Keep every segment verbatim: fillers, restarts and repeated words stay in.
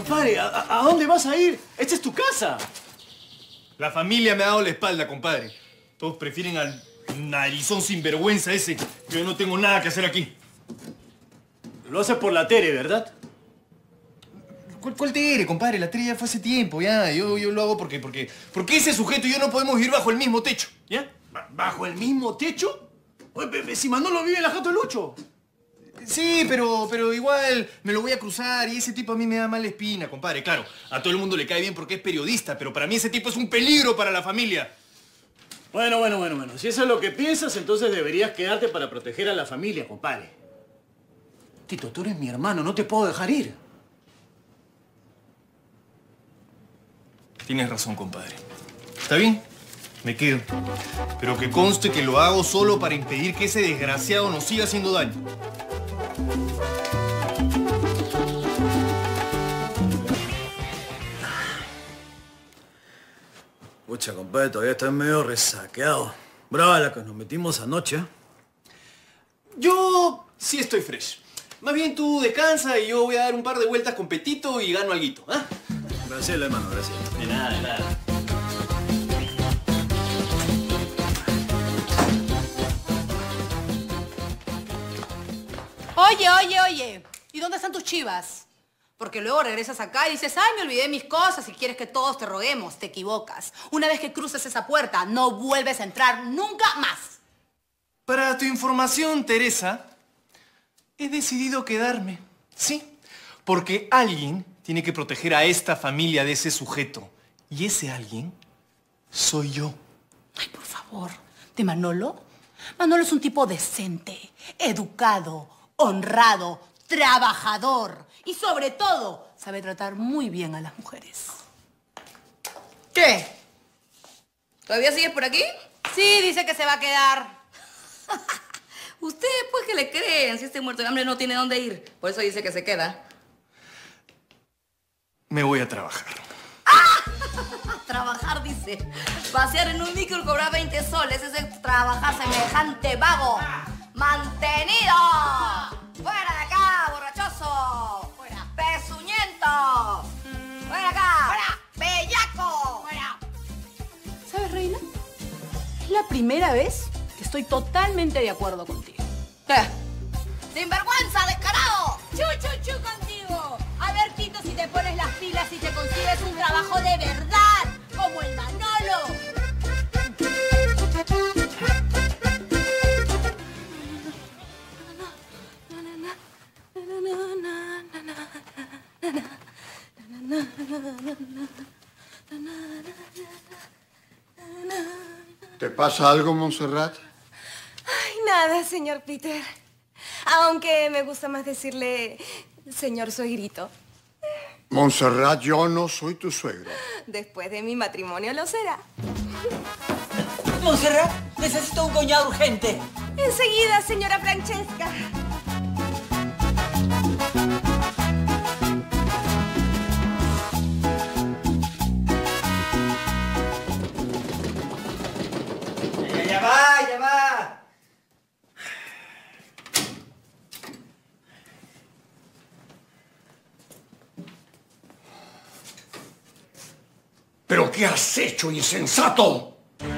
Compadre, ¿a, ¿a dónde vas a ir? Esta es tu casa. La familia me ha dado la espalda, compadre. Todos prefieren al narizón sinvergüenza ese. Yo no tengo nada que hacer aquí. Lo haces por la Tere, ¿verdad? ¿Cuál, cuál Tere, compadre? La Tere ya fue hace tiempo, ya. Yo, yo lo hago porque, porque, porque ese sujeto y yo no podemos vivir bajo el mismo techo, ¿ya? ¿Bajo el mismo techo? Oye, si Manolo vive en la Jato Lucho. Sí, pero, pero igual me lo voy a cruzar y ese tipo a mí me da mala espina, compadre. Claro, a todo el mundo le cae bien porque es periodista, pero para mí ese tipo es un peligro para la familia. Bueno, bueno, bueno, bueno. Si eso es lo que piensas, entonces deberías quedarte para proteger a la familia, compadre. Tito, tú eres mi hermano, no te puedo dejar ir. Tienes razón, compadre. ¿Está bien? Me quedo. Pero que conste que lo hago solo para impedir que ese desgraciado nos siga haciendo daño. Pucha, compadre, todavía estoy medio resaqueado. Brava la que nos metimos anoche, ¿eh? Yo sí estoy fresh. Más bien tú descansa y yo voy a dar un par de vueltas con Petito y gano alguito, ¿ah? Gracias, hermano, gracias. De nada, de nada. Oye, oye, oye. ¿Y dónde están tus chivas? Porque luego regresas acá y dices, ay, me olvidé de mis cosas y quieres que todos te roguemos. Te equivocas. Una vez que cruces esa puerta, no vuelves a entrar nunca más. Para tu información, Teresa, he decidido quedarme. Sí, porque alguien tiene que proteger a esta familia de ese sujeto. Y ese alguien soy yo. Ay, por favor. ¿De Manolo? Manolo es un tipo decente, educado, honrado, trabajador y sobre todo sabe tratar muy bien a las mujeres. ¿Qué? ¿Todavía sigues por aquí? Sí, dice que se va a quedar. Ustedes pues que le creen, si este muerto de hambre no tiene dónde ir. Por eso dice que se queda. Me voy a trabajar. Trabajar, dice. Pasear en un micro y cobrar veinte soles. Ese es trabajar, semejante vago. ¡Mantenido! ¡Fuera de acá, borrachoso! ¡Fuera! ¡Pezuñento! Mm. ¡Fuera acá! ¡Fuera! ¡Bellaco! ¡Fuera! ¿Sabes, Reina? Es la primera vez que estoy totalmente de acuerdo contigo. ¿Qué? ¡Sinvergüenza, descarado! ¡Chu, chu, chu contigo! A ver, Tito, si te pones las pilas y te consigues un trabajo de verdad, como el Manolo. ¿Te pasa algo, Montserrat? Ay, nada, señor Peter. Aunque me gusta más decirle señor suegrito. Montserrat, yo no soy tu suegro. Después de mi matrimonio lo será. Montserrat, necesito un cuñado urgente. Enseguida, señora Francesca. Ya, ya va, ya va. ¿Pero qué has hecho, insensato?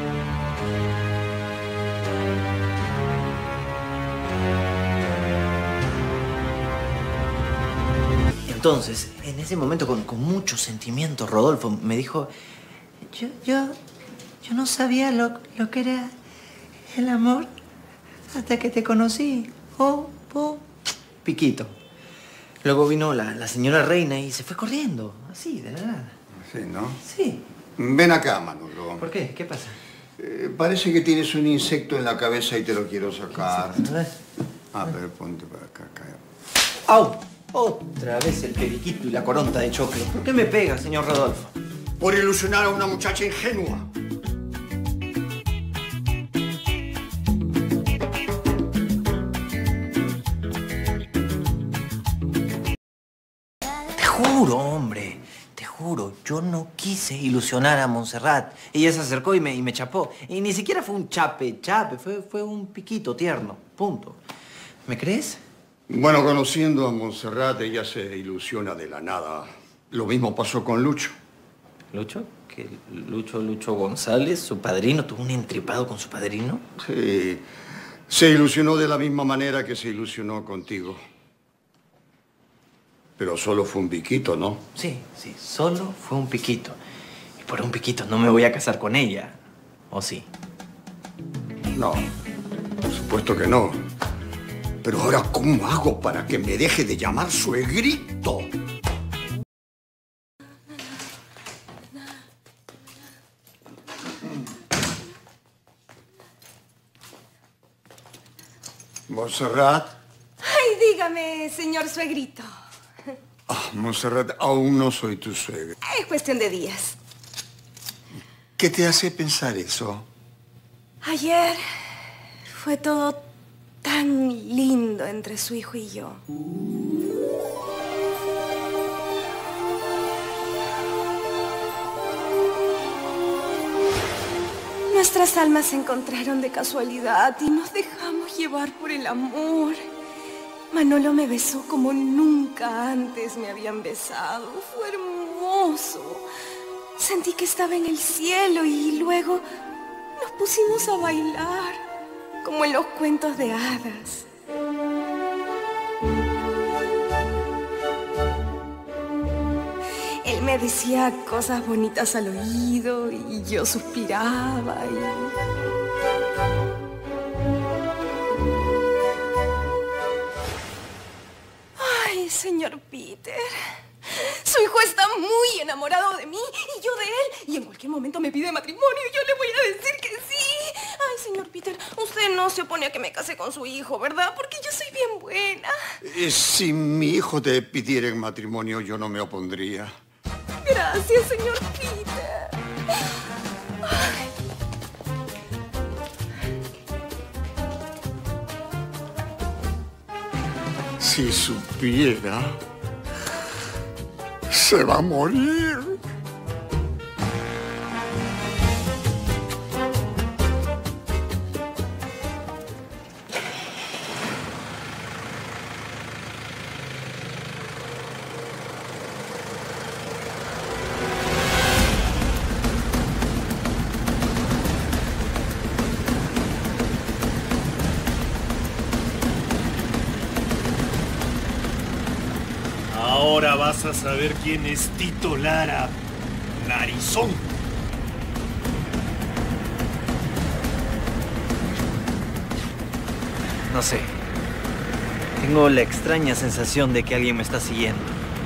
Entonces, en ese momento, con, con mucho sentimiento, Rodolfo me dijo... Yo, yo, yo no sabía lo, lo que era el amor hasta que te conocí. Oh, oh, piquito. Luego vino la, la señora Reina y se fue corriendo, así, de la nada. Sí, ¿no? Sí. Ven acá, Manolo. ¿Por qué? ¿Qué pasa? Eh, parece que tienes un insecto en la cabeza y te lo quiero sacar. A ver. A ver, ponte para acá, acá. ¡Au! Otra vez el periquito y la coronta de choclo. ¿Por qué me pega, señor Rodolfo? Por ilusionar a una muchacha ingenua. Te juro, hombre. Te juro, yo no quise ilusionar a Montserrat. Ella se acercó y me, y me chapó. Y ni siquiera fue un chape, chape. Fue, fue un piquito tierno. Punto. ¿Me crees? Bueno, conociendo a Montserrat, ella se ilusiona de la nada. Lo mismo pasó con Lucho. ¿Lucho? ¿Que Lucho, Lucho González, su padrino, tuvo un entripado con su padrino? Sí. Se ilusionó de la misma manera que se ilusionó contigo. Pero solo fue un piquito, ¿no? Sí, sí, solo fue un piquito. Y por un piquito no me voy a casar con ella. ¿O sí? No, por supuesto que no. Pero ahora, ¿cómo hago para que me deje de llamar suegrito? Montserrat. Ay, dígame, señor suegrito. Ah, Montserrat, aún no soy tu suegra. Es cuestión de días. ¿Qué te hace pensar eso? Ayer fue todo tan lindo entre su hijo y yo. Nuestras almas se encontraron de casualidad y nos dejamos llevar por el amor. Manolo me besó como nunca antes me habían besado. Fue hermoso. Sentí que estaba en el cielo y luego nos pusimos a bailar, como en los cuentos de hadas. Él me decía cosas bonitas al oído y yo suspiraba y... Ay, señor Peter, su hijo está muy enamorado de mí y yo de él. Y en cualquier momento me pide matrimonio y yo le voy a decir que sí. Ay, señor Peter, usted no se opone a que me case con su hijo, ¿verdad? Porque yo soy bien buena. Eh, si mi hijo te pidiera en matrimonio, yo no me opondría. Gracias, señor Peter. Ay. Si supiera, se va a morir. Ahora vas a saber quién es Tito Lara, narizón. No sé. Tengo la extraña sensación de que alguien me está siguiendo.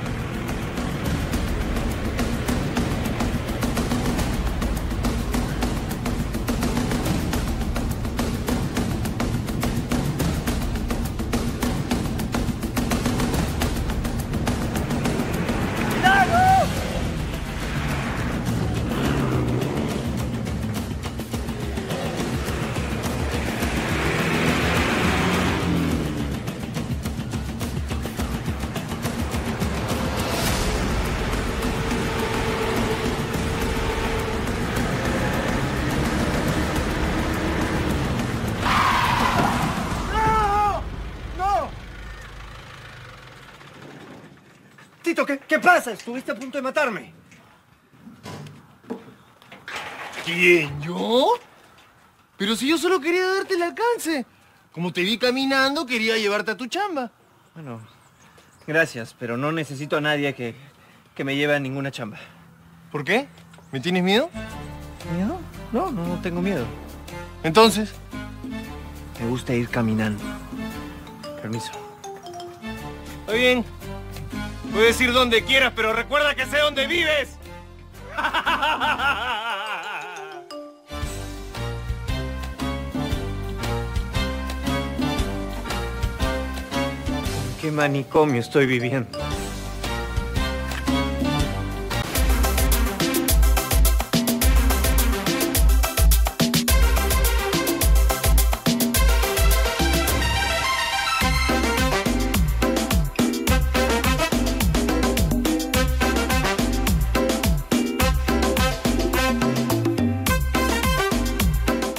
Tito, ¿qué, ¿qué pasa? Estuviste a punto de matarme. ¿Quién, yo? Pero si yo solo quería darte el alcance. Como te vi caminando, quería llevarte a tu chamba. Bueno, gracias, pero no necesito a nadie que, que me lleve a ninguna chamba. ¿Por qué? ¿Me tienes miedo? ¿Miedo? No, no, no tengo miedo. Entonces, me gusta ir caminando. Permiso. Está bien. Puedes ir donde quieras, pero recuerda que sé dónde vives. ¿Qué manicomio estoy viviendo?